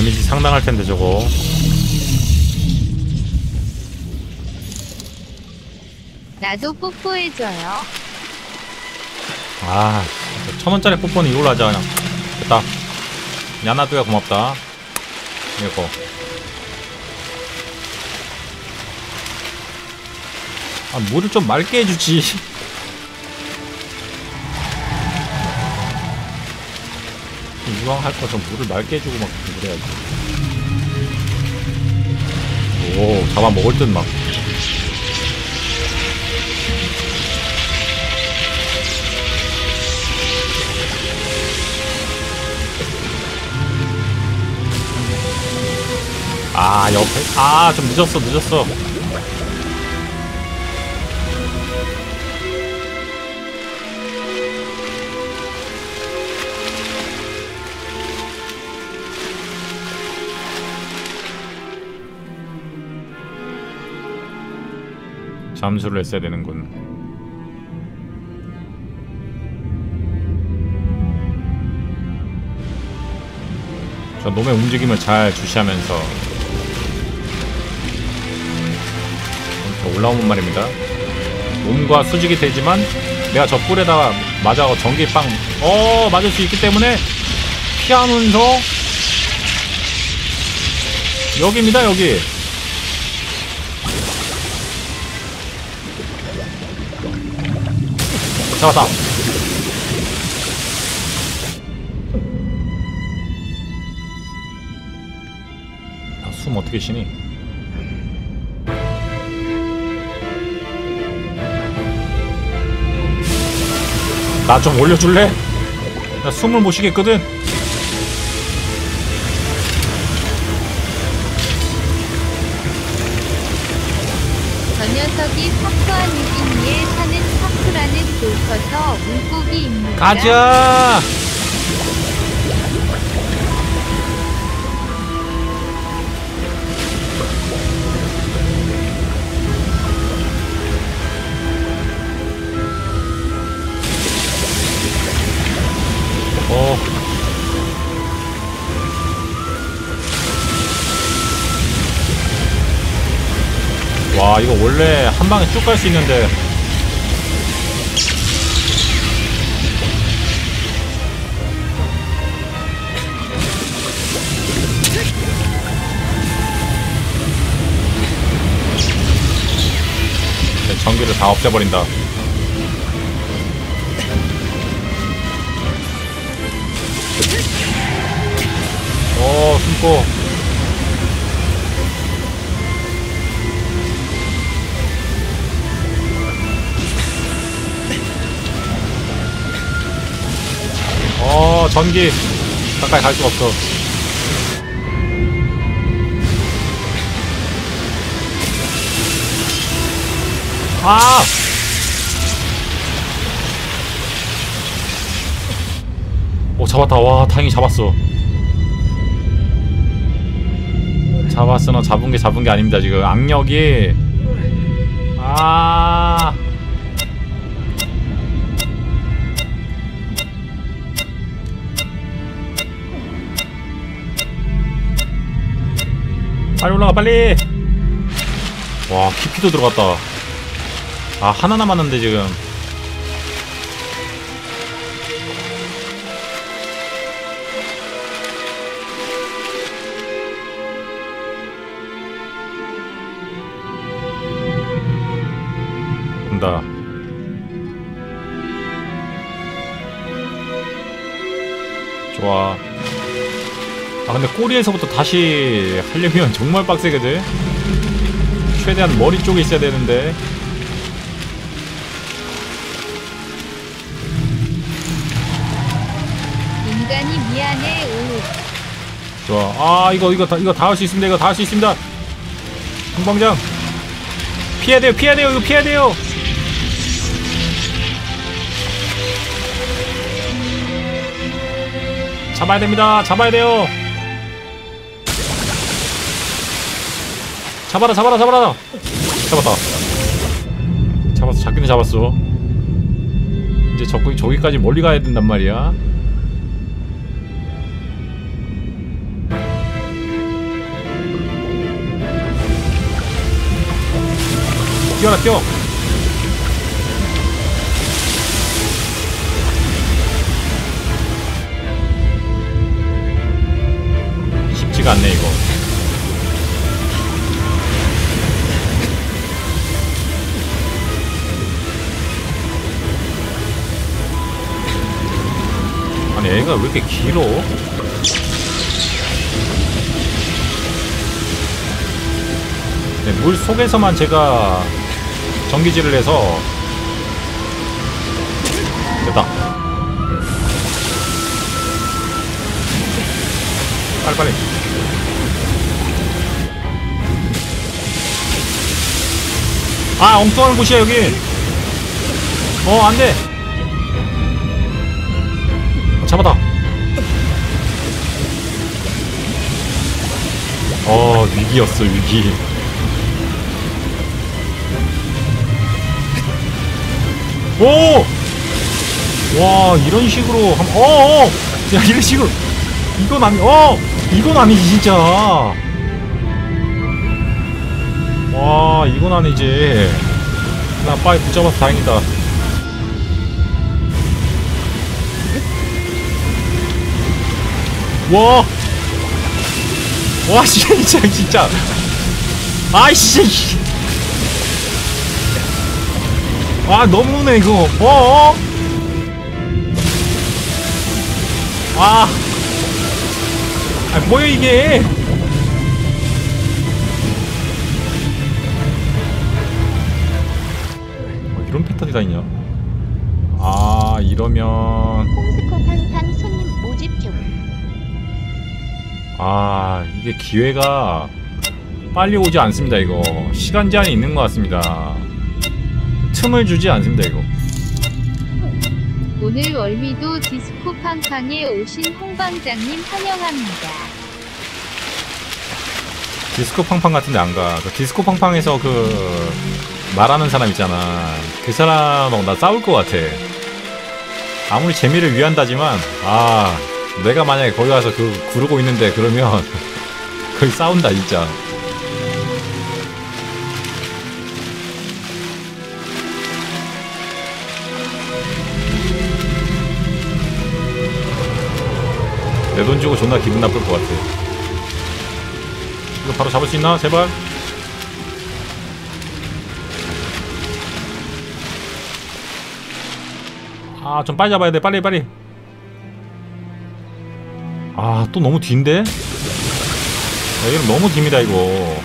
데미지 상당할 텐데 저거. 나도 뽀뽀해줘요. 아, 1000원짜리 뽀뽀는 이걸로 하자 그냥. 됐다. 야나두야 고맙다. 이거. 아, 물을 좀 맑게 해주지. 이왕 할 거 좀 물을 맑게 해주고 막 그래야지. 오, 잡아 먹을 듯 막. 아, 옆에. 아, 좀 늦었어. 잠수를 했어야 되는군. 저 놈의 움직임을 잘 주시하면서 이렇게 올라오면 말입니다. 몸과 수직이 되지만 내가 저 뿔에다가 맞아 전기 빵 맞을 수 있기 때문에 피하면서 여기입니다. 여기. 잡았다. 아, 숨 어떻게 쉬니? 나 좀 올려줄래? 나 숨을 못 쉬겠거든? 저 녀석이 사쿠한 유진이에 사는 사쿠라는 돌커서 물고기입니다. 가자! 와, 이거 원래 한 방에 쭉 갈 수 있는데. 전기를 다 없애버린다. 숨고. 전기. 가까이 갈 수가 없어. 아! 잡았다. 와, 다행히 잡았어. 잡았으나 잡은 게 아닙니다. 지금 악력이 빨리 올라가 빨리. 와, 깊이도 들어갔다. 아, 하나 남았는데 지금. 온다. 좋아. 아, 근데 꼬리에서부터 다시 하려면 정말 빡세거든. 최대한 머리 쪽에 있어야 되는데. 인간이 미안해. 오. 좋아. 아, 이거 다 할 수 있습니다. 이거 다 할 수 있습니다. 공방장 피해야 돼요. 이거 피해야 돼요. 잡아야 됩니다. 잡아야 돼요. 잡아라. 잡았다. 잡기는 잡았어. 이제 저기까지 멀리 가야 된단 말이야. 뛰어라, 뛰어. 쉽지가 않네, 이거. 아니, 애가 왜 이렇게 길어? 네, 물 속에서만 제가 전기질을 해서 됐다. 빨리빨리. 아, 엉뚱한 곳이야 여기. 안돼. 잡았다. 위기였어, 위기. 오! 와, 이런 식으로 야, 이런 식으로. 이건 아니지, 진짜. 와, 이건 아니지. 나 빨리 붙잡아서 다행이다. 와! 와, 진짜. 아이씨! 아, 너무네, 이거. 뭐야, 이게? 이런 패턴이 다 있냐? 이러면. 콩스코팡팡 손님 모집 중. 이게 기회가 빨리 오지 않습니다, 이거. 시간 제한이 있는 것 같습니다. 틈을 주지 않습니다, 이거. 오늘 월미도 디스코팡팡에 오신 홍방장님 환영합니다. 디스코팡팡 같은데 안 가. 디스코팡팡에서 말하는 사람 있잖아. 그 사람하고 나 싸울 것 같아. 아무리 재미를 위한다지만 내가 만약에 거기 가서 구르고 있는데 그러면 거의 싸운다 진짜. 내 돈 주고 존나 기분 나쁠 것 같아. 이거 바로 잡을 수 있나? 제발. 좀 빨리 잡아야 돼. 빨리. 또 너무 뒤인데? 야, 이건 너무 깁니다, 이거.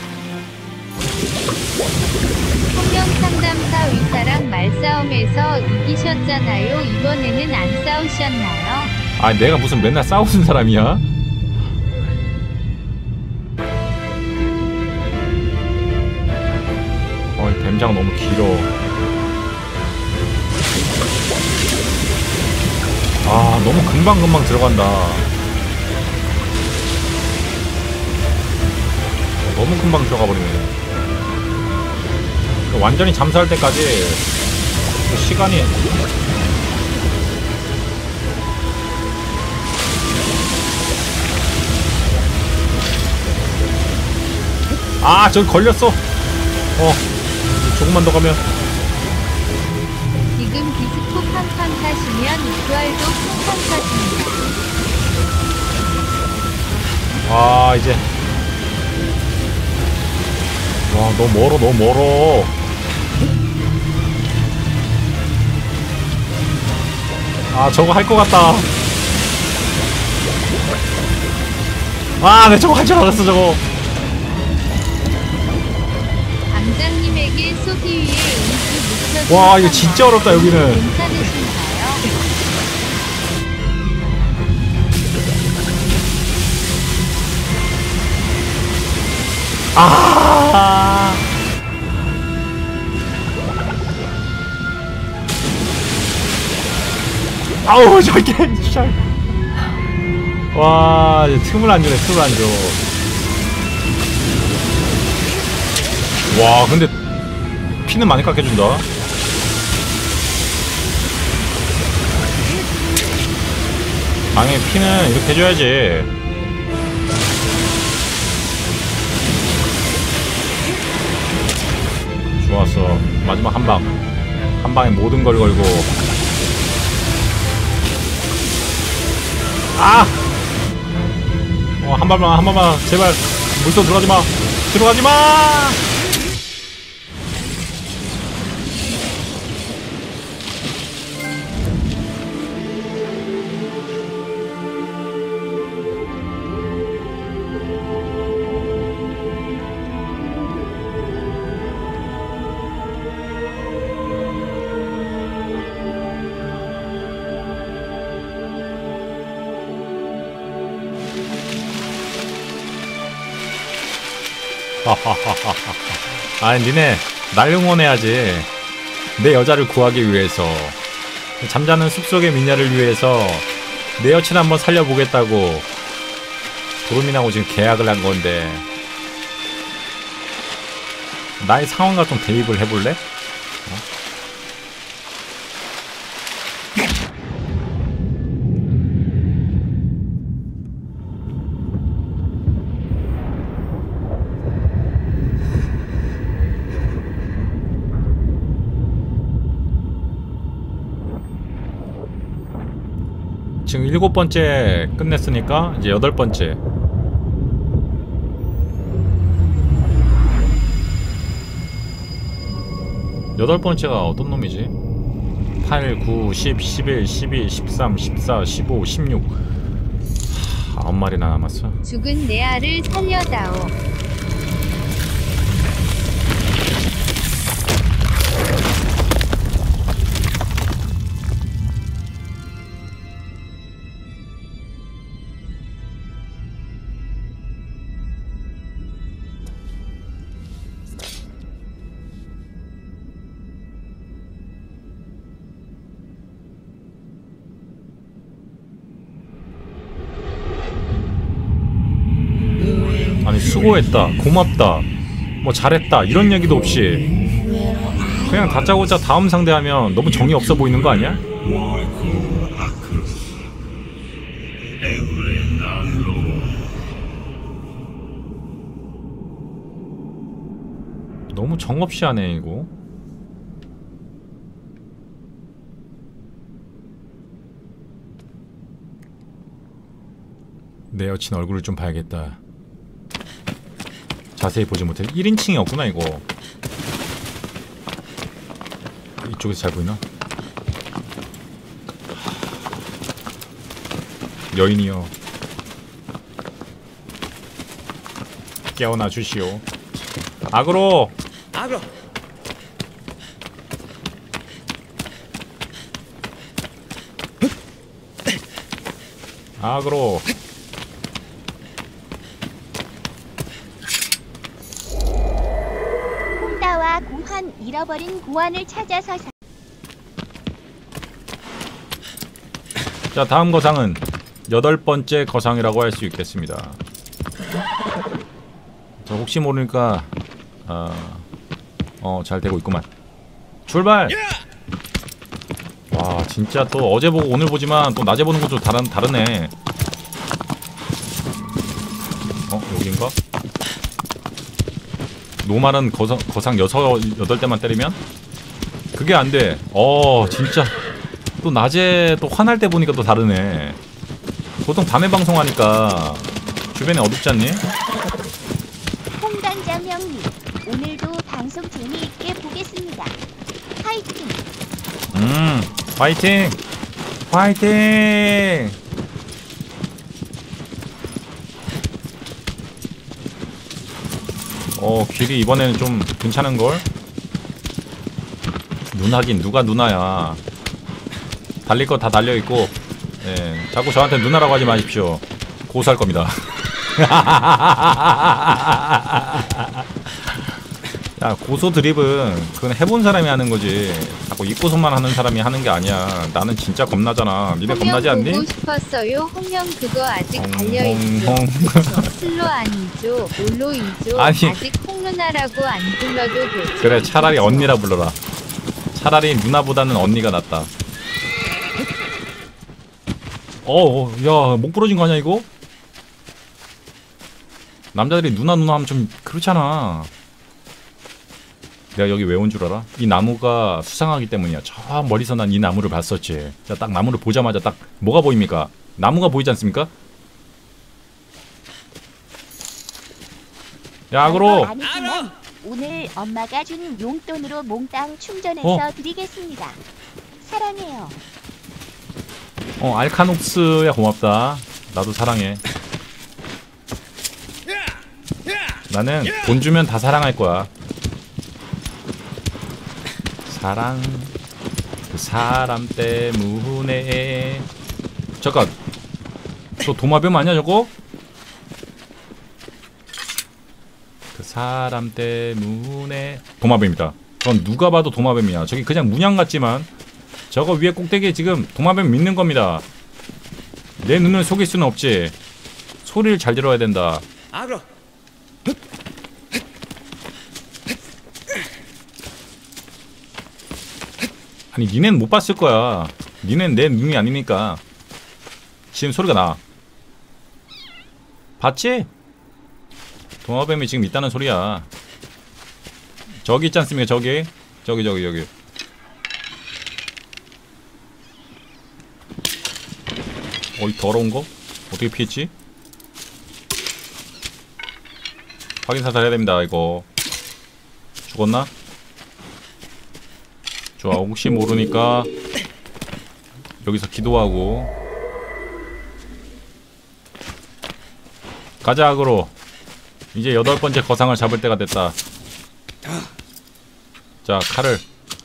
성명상담사 의사랑 말싸움에서 이기셨잖아요. 이번에는 안 싸우셨나요? 내가 무슨 맨날 싸우는 사람이야? 이 뱀장 너무 길어. 너무 금방금방 들어간다. 너무 금방 들어가 버리네. 완전히 잠수할 때까지 시간이. 저기 걸렸어. 조금만 더 가면. 지금 디스코 팡팡 타시면 부활도 팡팡 타십니다. 이제. 와, 너무 멀어. 저거 할 것 같다. 내 저거 할 줄 알았어, 저거. 방장님에게 쏘기 위해 음수 묵혀준 와, 이거 진짜 어렵다, 여기는. 괜찮으신가요? 아우, 저게 진짜. 와, 이제 틈을 안 주네. 와, 근데 피는 많이 깎여준다. 방에 피는 이렇게 해줘야지. 좋았어. 마지막 한 방. 한 방에 모든 걸 걸고. 아! 한 발만, 한 발만. 제발. 물속 들어가지 마. 들어가지 마! 아니 니네 날 응원해야지. 내 여자를 구하기 위해서, 잠자는 숲속의 미녀를 위해서 내 여친 한번 살려보겠다고 도루미나고 지금 계약을 한 건데, 나의 상황과 좀 대입을 해볼래? 지금 7번째 끝냈으니까 이제 8번째. 여덟 번째가 어떤 놈이지? 8, 9, 10, 11, 12, 13, 14, 15, 16. 9마리나 남았어. 죽은 내 알을 살려다오. 아니 수고했다, 고맙다, 뭐 잘했다 이런 얘기도 없이 그냥 다짜고짜 다음 상대하면 너무 정이 없어 보이는 거 아니야? 너무 정없이 하네 이거. 내 여친 얼굴을 좀 봐야겠다. 자세히 보지 못해. 1인칭이었구나 이거. 이쪽에서 잘 보이나? 여인이여, 깨어나 주시오. 아그로! 아그로! 아그로! 홍다와 고환 잃어버린 고환을 찾아서 자, 다음 거상은 8번째 거상이라고 할 수 있겠습니다. 저 혹시 모르니까 잘 되고 있구만. 출발! 와, 진짜 또 어제 보고 오늘 보지만 또 낮에 보는 건 좀 다르네. 여긴가? 노말은 거상 6, 8대만 때리면? 그게 안 돼. 진짜 또 낮에 또 화날 때 보니까 또 다르네. 보통 밤에 방송하니까 주변에 어둡지 않니? 홍단장 형님 오늘도 방송 재미있게 보겠습니다. 파이팅! 화이팅! 화이팅! 길이 이번에는 좀 괜찮은걸? 누나긴 누가 누나야. 달릴 거 다 달려있고, 예, 자꾸 저한테 누나라고 하지 마십시오. 고소할 겁니다. 야, 고소 드립은 그건 해본 사람이 하는 거지. 자꾸 입고소만 하는 사람이 하는 게 아니야. 나는 진짜 겁나잖아. 니네 겁나지 않니? 보고 싶었어요. 홍영 그거 아직 달려있죠. 슬로 아니죠. 올로이죠. 아니. 아직 홍누나라고 안 불러도 되죠. 그래, 차라리 언니라 불러라. 차라리 누나보다는 언니가 낫다. 야, 목 부러진 거 아니야 이거? 남자들이 누나 하면 좀 그렇잖아. 내가 여기 왜 온 줄 알아? 이 나무가 수상하기 때문이야. 저 멀리서 난 이 나무를 봤었지. 자, 딱 나무를 보자마자 딱 뭐가 보입니까? 나무가 보이지 않습니까? 야, 아그로! 아니지만 오늘 엄마가 준 용돈으로 몽땅 충전해서 드리겠습니다. 사랑해요. 알카녹스야, 고맙다. 나도 사랑해. 나는 돈 주면 다 사랑할 거야. 사랑, 그 사람 때문에. 잠깐, 저 도마뱀 아니야 저거? 그 사람 때문에. 도마뱀이다. 전 누가 봐도 도마뱀이야. 저기 그냥 문양 같지만 저거 위에 꼭대기에 지금 도마뱀 믿는 겁니다. 내 눈을 속일 수는 없지. 소리를 잘 들어야 된다. 아니 니넨 못 봤을 거야. 니넨 내 눈이 아니니까. 지금 소리가 나. 봤지? 도마뱀이 지금 있다는 소리야. 저기 있지 않습니까? 저기. 저기. 이 더러운 거? 어떻게 피했지? 확인 사살해야 됩니다. 이거 죽었나? 좋아. 혹시 모르니까 여기서 기도하고 가자. 악으로 이제 8번째 거상을 잡을 때가 됐다. 자, 칼을.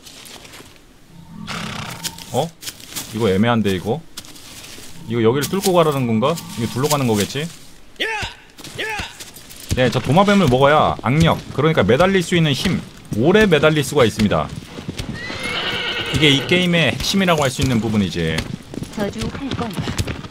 이거 애매한데 이거 여기를 뚫고 가라는 건가? 이거 둘러 가는 거겠지? 네, 저 도마뱀을 먹어야 악력, 그러니까 매달릴 수 있는 힘, 오래 매달릴 수가 있습니다. 이게 이 게임의 핵심이라고 할 수 있는 부분이지. 저주할 건가?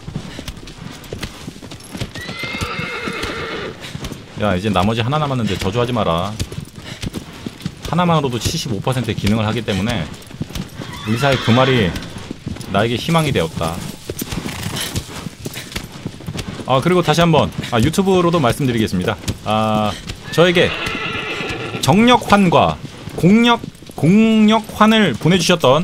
야, 이제 나머지 하나 남았는데 저주하지 마라. 하나만으로도 75%의 기능을 하기 때문에 의사의 그 말이 나에게 희망이 되었다. 그리고 다시 한번 유튜브로도 말씀드리겠습니다. 저에게 정력환과 공력환을 보내주셨던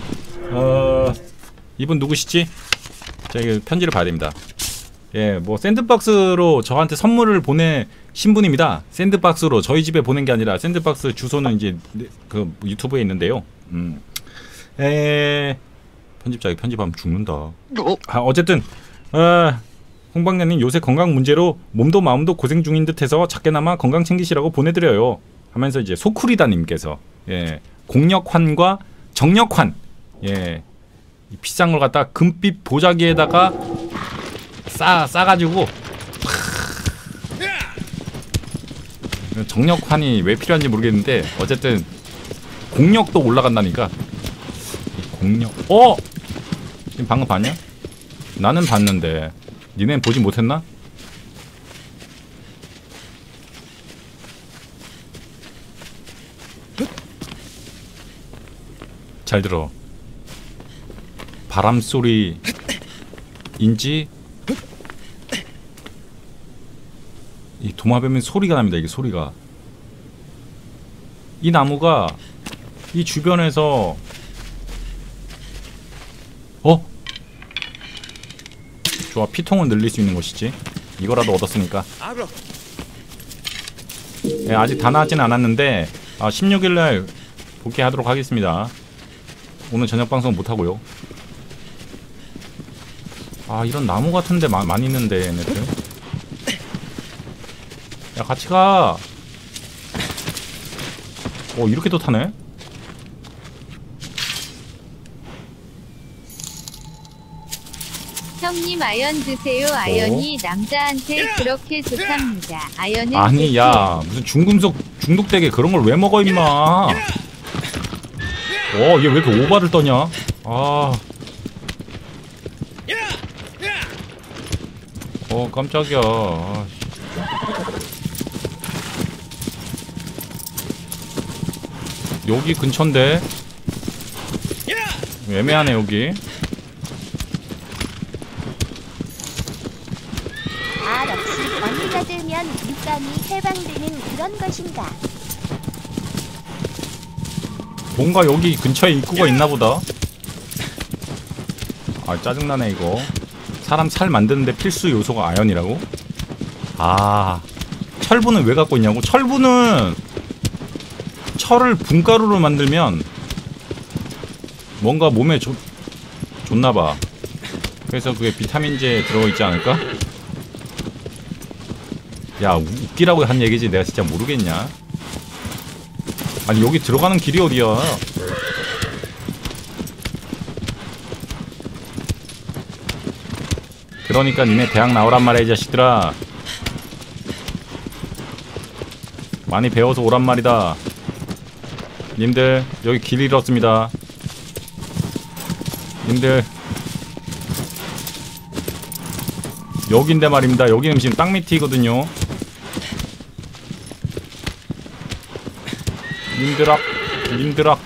이분 누구시지? 제가 편지를 봐야 됩니다. 예, 뭐 샌드박스로 저한테 선물을 보내신 분입니다. 샌드박스로 저희 집에 보낸 게 아니라 샌드박스 주소는 이제 그 유튜브에 있는데요. 편집자가 편집하면 죽는다. 어쨌든 홍박년님 요새 건강 문제로 몸도 마음도 고생 중인 듯해서 작게나마 건강 챙기시라고 보내드려요 하면서 이제 소쿠리다님께서 공력환과 정력환 비싼 걸 갖다가 금빛 보자기에다가 싸가지고 정력환이 왜 필요한지 모르겠는데 어쨌든 공력도 올라간다니까. 공력. 지금 방금 봤냐? 나는 봤는데 니넨 보지 못했나? 잘 들어. 바람소리인지 이 도마뱀의 소리가 납니다. 이게 소리가. 이 나무가 이 주변에서 좋아. 피통을 늘릴 수 있는 것이지. 이거라도 얻었으니까. 아직 다 나왔진 않았는데 16일날 복귀하도록 하겠습니다. 오늘 저녁 방송 못하고요. 이런 나무 같은데 많이 있는데 얘네들. 야, 같이 가. 이렇게도 타네. 형님 아연 드세요. 아연이 남자한테 그렇게 좋답니다. 아연은 아니 야, 무슨 중금속 중독되게 그런 걸 왜 먹어 임마. 얘 왜 이렇게 오바를 떠냐. 깜짝이야. 여기 근처인데 애매하네 여기. 역시 언니가 들면 육감이 해방되는 그런 것인가. 뭔가 여기 근처에 입구가 있나보다. 아 짜증나네 이거. 사람 살 만드는데 필수 요소가 아연이라고? 아 철분은 왜 갖고 있냐고? 철분은 철을 분가루로 만들면 뭔가 몸에 좋나봐. 그래서 그게 비타민제에 들어있지 않을까? 야 웃기라고 한 얘기지 내가 진짜 모르겠냐? 아니 여기 들어가는 길이 어디야? 그러니까 니네 대학 나오란 말이야 이 자식들아. 많이 배워서 오란 말이다. 님들 여기 길 잃었습니다. 님들 여긴데 말입니다. 여기는 지금 땅 밑이거든요. 님들아 님들아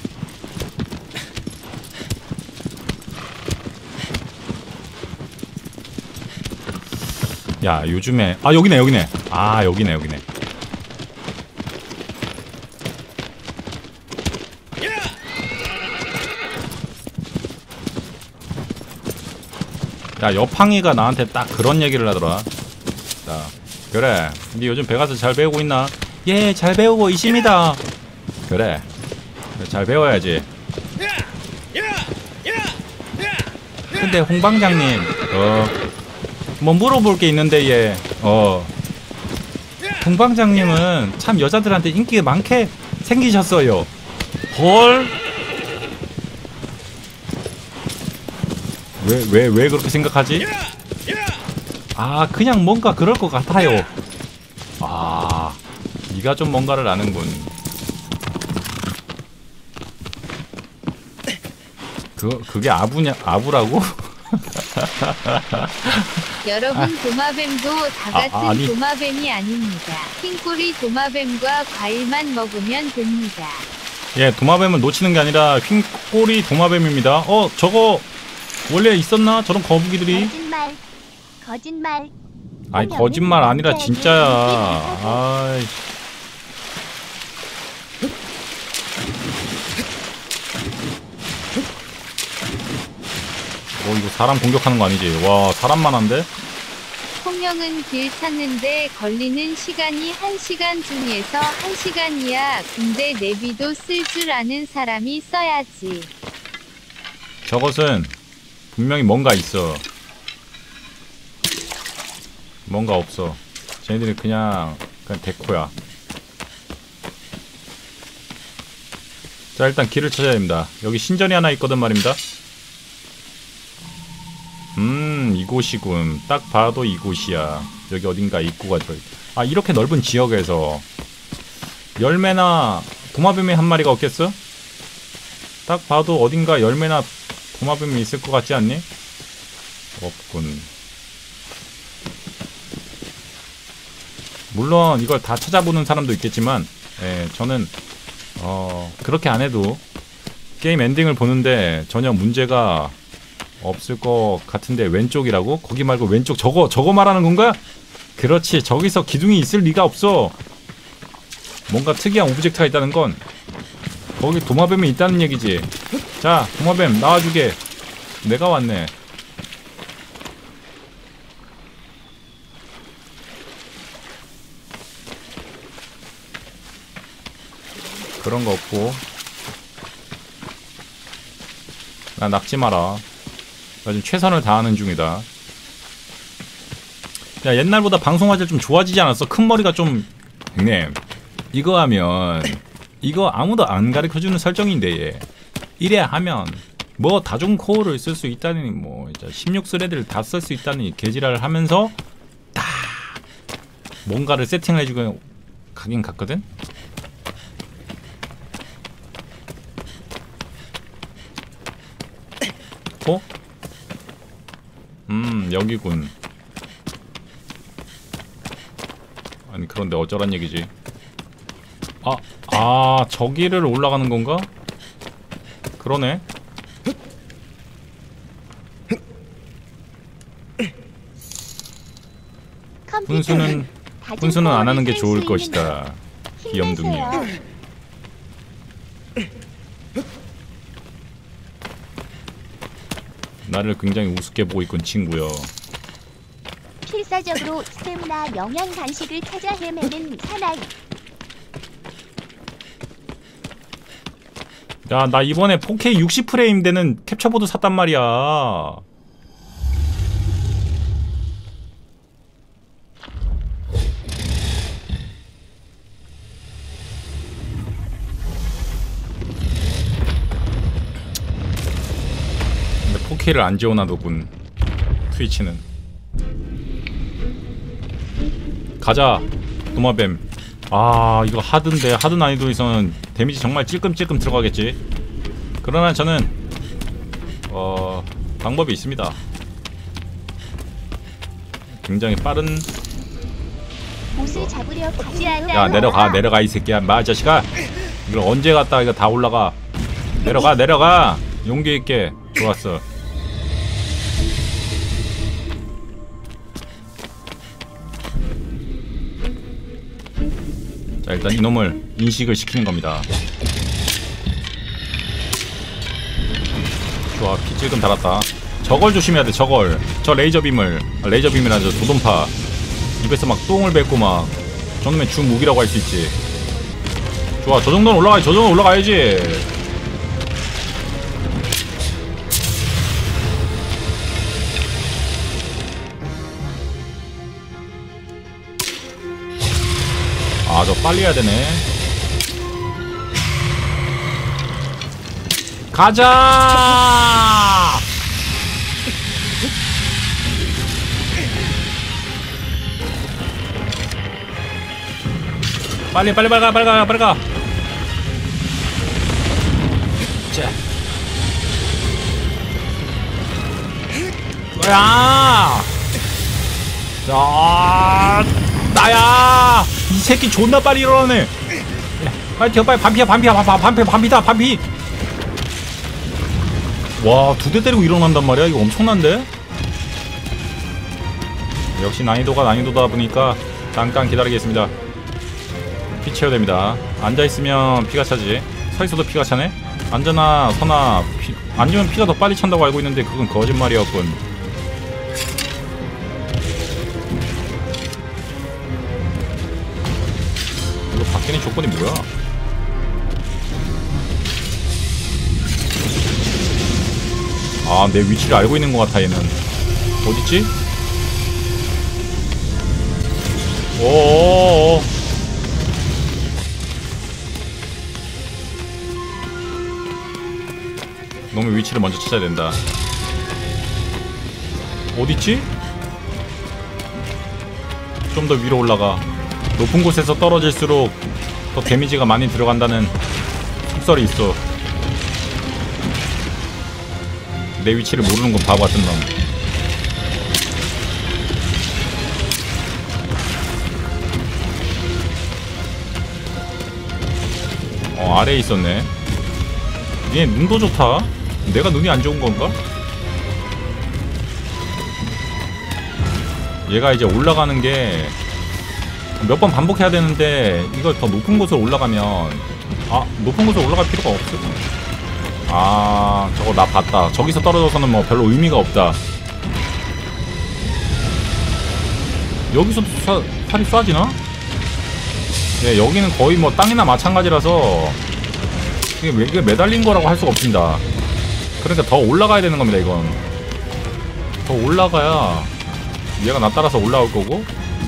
야 요즘에 아 여기네 여기네. 아 여기네 여기네. 야 여팡이가 나한테 딱 그런 얘기를 하더라. 자 그래 니 요즘 배가서 잘 배우고 있나? 예 잘 배우고 있습니다. 그래 잘 배워야지. 근데 홍방장님 뭐 물어볼 게 있는데 얘 홍방장님은 참 여자들한테 인기가 많게 생기셨어요. 헐? 왜 그렇게 생각하지? 아 그냥 뭔가 그럴 것 같아요. 아 네가 좀 뭔가를 아는군. 그게 아부라고? 여러분 도마뱀도 다 같은 아니. 도마뱀이 아닙니다. 흰꼬리 도마뱀과 과일만 먹으면 됩니다. 예 도마뱀은 놓치는 게 아니라 흰꼬리 도마뱀입니다. 저거 원래 있었나? 저런 거북이들이? 거짓말. 아니 거짓말 아니라 진짜야. 아이. 이거 사람 공격하는 거 아니지? 와 사람만 한데? 홍영은 길 찾는데 걸리는 시간이 1시간 중에서 1시간이야. 근데 내비도 쓸 줄 아는 사람이 써야지. 저것은 분명히 뭔가 있어. 뭔가 없어. 쟤네들이 그냥 데코야. 자 일단 길을 찾아야 됩니다. 여기 신전이 하나 있거든 말입니다. 이곳이군. 딱 봐도 이곳이야. 여기 어딘가 입구가 들어있다. 아 이렇게 넓은 지역에서 열매나 도마뱀이 한 마리가 없겠어? 딱 봐도 어딘가 열매나 도마뱀이 있을 것 같지 않니? 없군. 물론 이걸 다 찾아보는 사람도 있겠지만 저는 그렇게 안 해도 게임 엔딩을 보는데 전혀 문제가 없을 것 같은데. 왼쪽이라고? 거기 말고 왼쪽 저거 말하는 건가? 그렇지. 저기서 기둥이 있을 리가 없어. 뭔가 특이한 오브젝트가 있다는 건 거기 도마뱀이 있다는 얘기지. 자 도마뱀 나와주게. 내가 왔네. 그런 거 없고. 나 낚지 마라. 나 지금 최선을 다하는 중이다. 야 옛날보다 방송 화질 좀 좋아지지 않았어? 큰 머리가 좀. 형님 이거 하면 이거 아무도 안 가르쳐주는 설정인데 얘 이래야 하면 뭐 다중 코어를 쓸 수 있다니 뭐 16스레드를 다 쓸 수 있다니 개지랄을 하면서 딱 뭔가를 세팅을 해주고 가긴 갔거든? 어? 여기군. 아니 그런데 어쩌란 얘기지? 저기를 올라가는 건가? 그러네. 훈수는 안 하는 게 좋을 것이다. 귀염둥이. 나를 굉장히 우습게 보고 있군 친구여. 필사적으로 스태미나 영양 간식을 찾아 헤매는 사나이. 야, 나 이번에 4K 60프레임 되는 캡처보드 샀단 말이야. 근데 4K를 안 지원하더군 트위치는. 가자 도마뱀. 아, 이거 하드인데 하드 난이도에서는 데미지 정말 찔끔찔끔 들어가겠지. 그러나 저는 방법이 있습니다. 굉장히 빠른. 보스 잡으려 가지 않아. 야, 내려가 이 새끼야. 마 자식아, 이걸 언제 갔다 이거 다 올라가. 내려가 용기 있게. 좋았어. 자, 일단 이놈을 인식을 시키는 겁니다. 좋아, 피 찔끔 달았다. 저걸 조심해야 돼. 저걸. 저 레이저빔을. 레이저빔이라 저 도돈파. 입에서 막 똥을 뱉고 막. 저놈의 주 무기라고 할 수 있지. 좋아, 저 정도는 올라가야지. 저 정도는 올라가야지. 아, 저 빨리 해야 되네. 가자! 빨리 가. 자. 야! 자, 나야! 이 새끼 존나 빨리 일어나네. 빨리 튀어, 빨리. 반피. 와, 2대 때리고 일어난단 말이야. 이거 엄청난데? 역시 난이도가 난이도다 보니까 잠깐 기다리겠습니다. 피 채워야 됩니다. 앉아있으면 피가 차지. 서있어도 피가 차네? 앉아나 서나 앉으면 피가 더 빨리 찬다고 알고 있는데 그건 거짓말이었군. 이거 바뀌는 조건이 뭐야? 아, 내 위치를 알고 있는 것 같아. 얘는 어딨지? 오오오오. 놈의 위치를 먼저 찾아야 된다. 어딨지? 좀 더 위로 올라가. 높은 곳에서 떨어질수록 더 데미지가 많이 들어간다는 속설이 있어. 내 위치를 모르는 건 바보 같은 놈. 아래에 있었네. 얘 눈도 좋다. 내가 눈이 안 좋은 건가? 얘가 이제 올라가는 게 몇 번 반복해야 되는데 이걸 더 높은 곳으로 올라가면, 아, 높은 곳으로 올라갈 필요가 없어. 아, 저거 나 봤다. 저기서 떨어져서는 뭐 별로 의미가 없다. 여기서도 살이 쏴지나? 예, 여기는 거의 뭐 땅이나 마찬가지라서 이게 매달린 거라고 할 수가 없습니다. 그러니까 더 올라가야 되는 겁니다. 이건 더 올라가야 얘가 나 따라서 올라올 거고.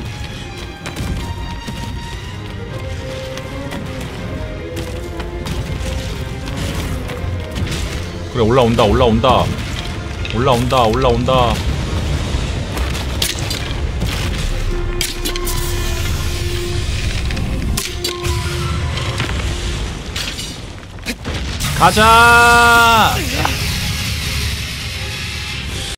그래, 올라온다. 가자!